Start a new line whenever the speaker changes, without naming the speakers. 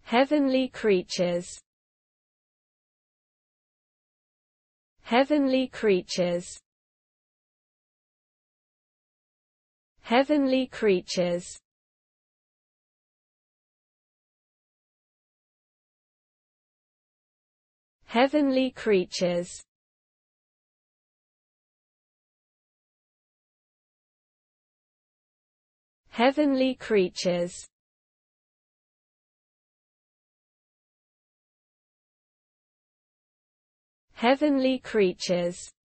Heavenly creatures. Heavenly creatures. Heavenly creatures. Heavenly creatures. Heavenly creatures. Heavenly creatures.